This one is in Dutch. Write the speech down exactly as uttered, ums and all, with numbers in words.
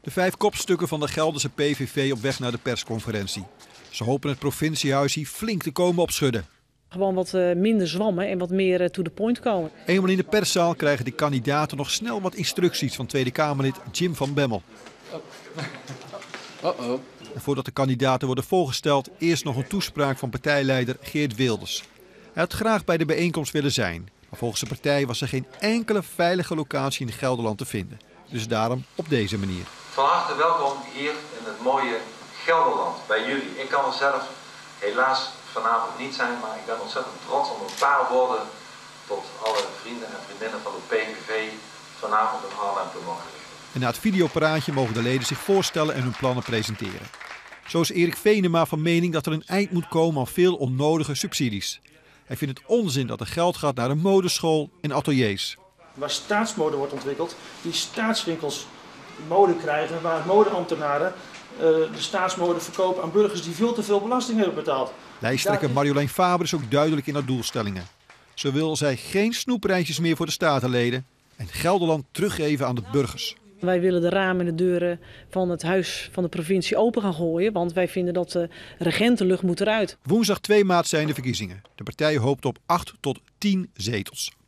De vijf kopstukken van de Gelderse P V V op weg naar de persconferentie. Ze hopen het provinciehuis hier flink te komen opschudden. Gewoon wat uh, minder zwammen en wat meer uh, to the point komen. Eenmaal in de perszaal krijgen de kandidaten nog snel wat instructies van Tweede Kamerlid Jim van Bemmel. Oh. Uh-oh. En voordat de kandidaten worden voorgesteld, eerst nog een toespraak van partijleider Geert Wilders. Hij had graag bij de bijeenkomst willen zijn, maar volgens de partij was er geen enkele veilige locatie in Gelderland te vinden. Dus daarom op deze manier. Van harte welkom hier in het mooie Gelderland, bij jullie. Ik kan er zelf helaas vanavond niet zijn, maar ik ben ontzettend trots om een paar woorden tot alle vrienden en vriendinnen van de P V V vanavond in Haarlem te mogen richten. En na het videopraatje mogen de leden zich voorstellen en hun plannen presenteren. Zo is Erik Venema van mening dat er een eind moet komen aan veel onnodige subsidies. Hij vindt het onzin dat er geld gaat naar een modeschool en ateliers. Waar staatsmode wordt ontwikkeld, die staatswinkels mode krijgen, waar modeambtenaren uh, de staatsmode verkopen aan burgers die veel te veel belasting hebben betaald. Lijsttrekker Marjolein Faber is ook duidelijk in haar doelstellingen. Zo wil zij geen snoepreisjes meer voor de statenleden en Gelderland teruggeven aan de burgers. Wij willen de ramen en de deuren van het huis van de provincie open gaan gooien, want wij vinden dat de regentenlucht moet eruit. Woensdag twee maart zijn de verkiezingen. De partij hoopt op acht tot tien zetels.